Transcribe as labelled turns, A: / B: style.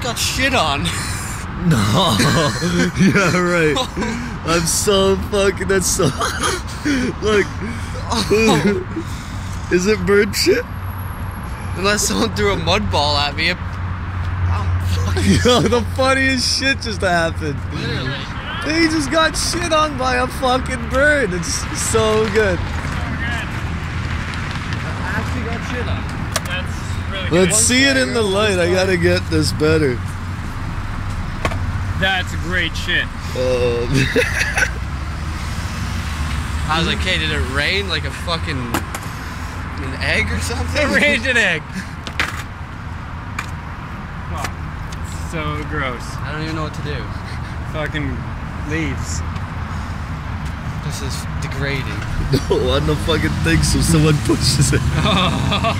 A: got shit on.
B: No. Yeah, right. I'm so fucking. That's so. Look. Is it bird shit?
A: Unless someone threw a mud ball at me.
B: Yo, the funniest shit just happened.
A: Literally.
B: He just got shit on by a fucking bird. It's so good.
A: I actually got shit on.
C: That's really
B: Let's
C: good.
B: see it in the light. I gotta get this better.
C: That's great shit.
A: I was like, hey, did it rain like a fucking an egg or something?
C: It rained an egg. Oh, it's so gross.
A: I don't even know what to do.
C: Fucking leaves.
A: This is degrading.
B: No, I don't fucking think so. Someone pushes it.